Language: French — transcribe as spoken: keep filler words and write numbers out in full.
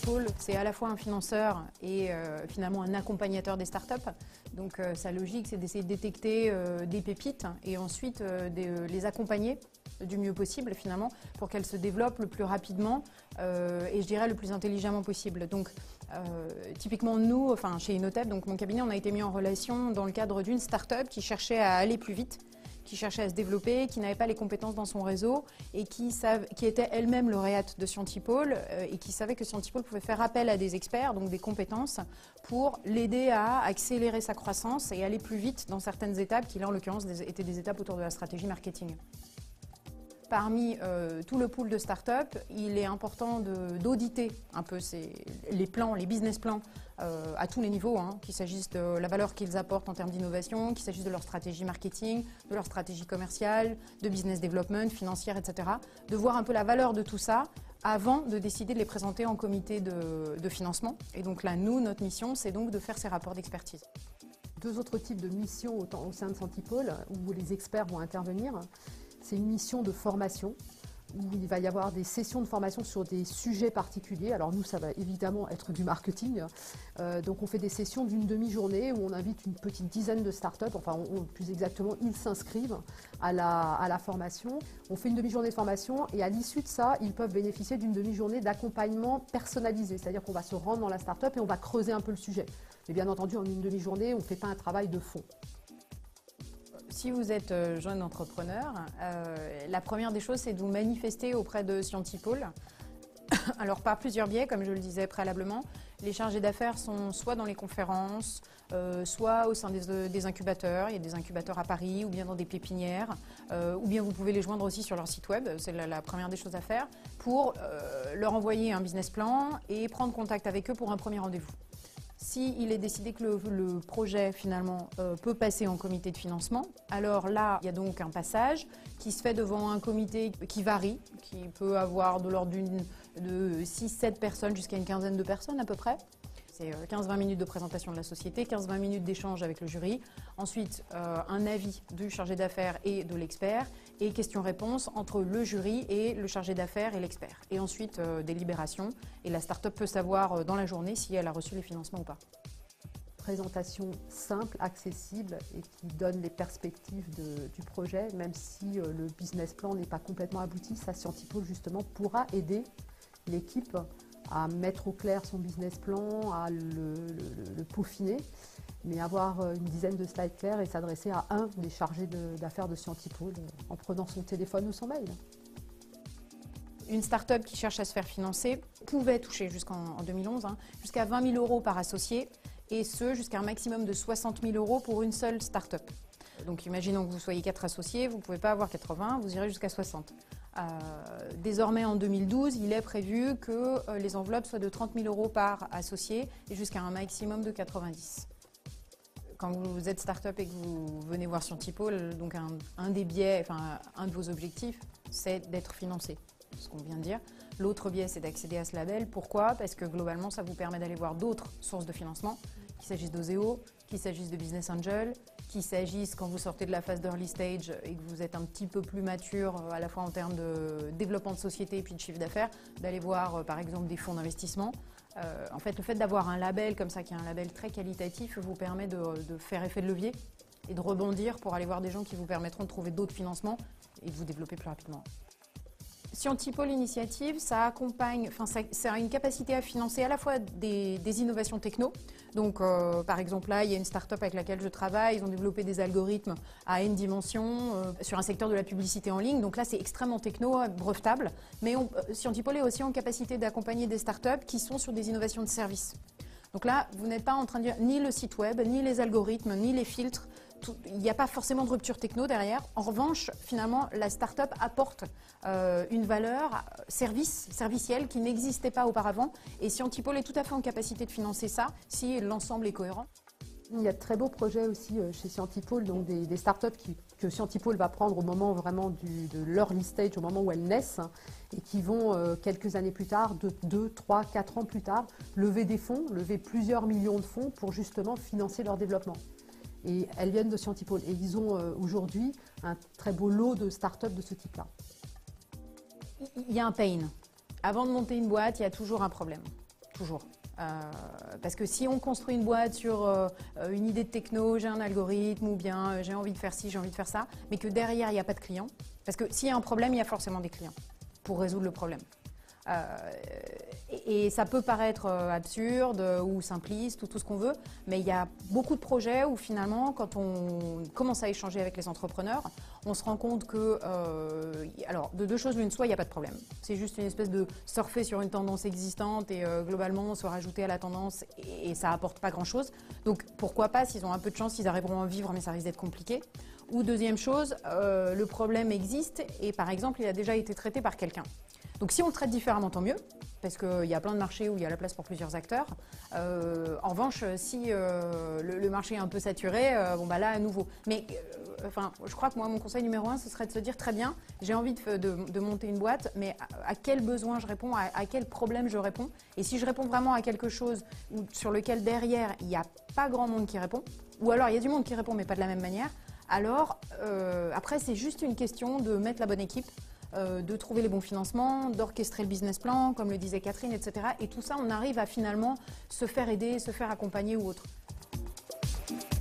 Scientipol, c'est à la fois un financeur et euh, finalement un accompagnateur des startups. Donc euh, sa logique, c'est d'essayer de détecter euh, des pépites et ensuite euh, de euh, les accompagner du mieux possible finalement pour qu'elles se développent le plus rapidement euh, et je dirais le plus intelligemment possible. Donc euh, typiquement nous, enfin chez Innotep, donc mon cabinet, on a été mis en relation dans le cadre d'une start-up qui cherchait à aller plus vite, qui cherchait à se développer, qui n'avait pas les compétences dans son réseau et qui, savent, qui était elle-même lauréate de Scientipol euh, et qui savait que Scientipol pouvait faire appel à des experts, donc des compétences, pour l'aider à accélérer sa croissance et aller plus vite dans certaines étapes qui là en l'occurrence étaient des étapes autour de la stratégie marketing. Parmi euh, tout le pool de start-up, il est important d'auditer un peu ces, les plans, les business plans euh, à tous les niveaux, hein, qu'il s'agisse de la valeur qu'ils apportent en termes d'innovation, qu'il s'agisse de leur stratégie marketing, de leur stratégie commerciale, de business development, financière, et cetera. De voir un peu la valeur de tout ça avant de décider de les présenter en comité de, de financement. Et donc là, nous, notre mission, c'est donc de faire ces rapports d'expertise. Deux autres types de missions au, au sein de Scientipol où les experts vont intervenir. C'est une mission de formation où il va y avoir des sessions de formation sur des sujets particuliers. Alors nous, ça va évidemment être du marketing. Euh, donc on fait des sessions d'une demi-journée où on invite une petite dizaine de startups, enfin on, plus exactement, ils s'inscrivent à la, à la formation. On fait une demi-journée de formation et à l'issue de ça, ils peuvent bénéficier d'une demi-journée d'accompagnement personnalisé. C'est-à-dire qu'on va se rendre dans la startup et on va creuser un peu le sujet. Mais bien entendu, en une demi-journée, on ne fait pas un travail de fond. Si vous êtes jeune entrepreneur, euh, la première des choses, c'est de vous manifester auprès de Scientipol. Alors par plusieurs biais, comme je le disais préalablement, les chargés d'affaires sont soit dans les conférences, euh, soit au sein des, des incubateurs. Il y a des incubateurs à Paris ou bien dans des pépinières, euh, ou bien vous pouvez les joindre aussi sur leur site web. C'est la, la première des choses à faire pour euh, leur envoyer un business plan et prendre contact avec eux pour un premier rendez-vous. S'il est décidé que le, le projet finalement euh, peut passer en comité de financement, alors là, il y a donc un passage qui se fait devant un comité qui varie, qui peut avoir de l'ordre de six sept personnes jusqu'à une quinzaine de personnes à peu près. C'est quinze à vingt minutes de présentation de la société, quinze à vingt minutes d'échange avec le jury. Ensuite, euh, un avis du chargé d'affaires et de l'expert et questions-réponses entre le jury et le chargé d'affaires et l'expert. Et ensuite, euh, délibération. Et la start-up peut savoir euh, dans la journée si elle a reçu les financements ou pas. Présentation simple, accessible et qui donne les perspectives de, du projet, même si euh, le business plan n'est pas complètement abouti. Ça, Scientipol justement pourra aider l'équipe à mettre au clair son business plan, à le, le, le peaufiner, mais avoir une dizaine de slides clairs et s'adresser à un des chargés d'affaires de, de Scientipol en prenant son téléphone ou son mail. Une start-up qui cherche à se faire financer pouvait toucher jusqu'en deux mille onze, hein, jusqu'à vingt mille euros par associé, et ce jusqu'à un maximum de soixante mille euros pour une seule start-up. Donc imaginons que vous soyez quatre associés, vous ne pouvez pas avoir quatre-vingts, vous irez jusqu'à soixante. Euh, désormais en deux mille douze, il est prévu que euh, les enveloppes soient de trente mille euros par associé et jusqu'à un maximum de quatre-vingt-dix. Quand vous êtes start-up et que vous venez voir Scientipol, donc un, un des biais, enfin un de vos objectifs, c'est d'être financé, ce qu'on vient de dire. L'autre biais, c'est d'accéder à ce label. Pourquoi? Parce que globalement, ça vous permet d'aller voir d'autres sources de financement, qu'il s'agisse d'Oseo, qu'il s'agisse de Business Angel, qu'il s'agisse quand vous sortez de la phase d'early stage et que vous êtes un petit peu plus mature à la fois en termes de développement de société et puis de chiffre d'affaires, d'aller voir par exemple des fonds d'investissement. Euh, en fait, le fait d'avoir un label comme ça, qui est un label très qualitatif, vous permet de, de faire effet de levier et de rebondir pour aller voir des gens qui vous permettront de trouver d'autres financements et de vous développer plus rapidement. Scientipol Initiative, ça accompagne, enfin ça, ça a une capacité à financer à la fois des, des innovations techno. Donc euh, par exemple là, il y a une start-up avec laquelle je travaille, ils ont développé des algorithmes à n dimensions euh, sur un secteur de la publicité en ligne. Donc là c'est extrêmement techno, brevetable. Mais on, euh, Scientipol est aussi en capacité d'accompagner des start-up qui sont sur des innovations de service. Donc là, vous n'êtes pas en train de dire ni le site web, ni les algorithmes, ni les filtres. Tout, il n'y a pas forcément de rupture techno derrière. En revanche, finalement, la start-up apporte euh, une valeur service, servicielle qui n'existait pas auparavant. Et Scientipol est tout à fait en capacité de financer ça si l'ensemble est cohérent. Il y a de très beaux projets aussi chez Scientipol, donc des, des startups qui, que Scientipol va prendre au moment vraiment du, de l'early stage, au moment où elles naissent, et qui vont euh, quelques années plus tard, deux, trois, quatre ans plus tard, lever des fonds, lever plusieurs millions de fonds pour justement financer leur développement. Et elles viennent de Scientipol. Et ils ont euh, aujourd'hui un très beau lot de startups de ce type-là. Il y a un pain. Avant de monter une boîte, il y a toujours un problème. toujours. Euh, parce que si on construit une boîte sur euh, une idée de techno, j'ai un algorithme ou bien euh, j'ai envie de faire ci, j'ai envie de faire ça, mais que derrière il n'y a pas de clients, parce que s'il y a un problème, il y a forcément des clients pour résoudre le problème. Euh, et, et ça peut paraître absurde ou simpliste ou tout ce qu'on veut, mais il y a beaucoup de projets où finalement, quand on commence à échanger avec les entrepreneurs, on se rend compte que, euh, alors de deux choses l'une, soit il n'y a pas de problème, c'est juste une espèce de surfer sur une tendance existante et euh, globalement se rajouter à la tendance et, et ça apporte pas grand-chose. Donc pourquoi pas, s'ils ont un peu de chance, ils arriveront à vivre, mais ça risque d'être compliqué. Ou deuxième chose, euh, le problème existe et par exemple, il a déjà été traité par quelqu'un. Donc si on le traite différemment, tant mieux, parce qu'il y a plein de marchés où il y a la place pour plusieurs acteurs. Euh, en revanche, si euh, le, le marché est un peu saturé, euh, bon bah là à nouveau. Mais euh, enfin, je crois que moi, mon conseil numéro un, ce serait de se dire très bien, j'ai envie de, de, de monter une boîte, mais à, à quel besoin je réponds, à, à quel problème je réponds. Et si je réponds vraiment à quelque chose où, sur lequel derrière, il n'y a pas grand monde qui répond, ou alors il y a du monde qui répond, mais pas de la même manière, alors euh, après, c'est juste une question de mettre la bonne équipe, Euh, de trouver les bons financements, d'orchestrer le business plan, comme le disait Catherine, et cetera. Et tout ça, on arrive à finalement se faire aider, se faire accompagner ou autre.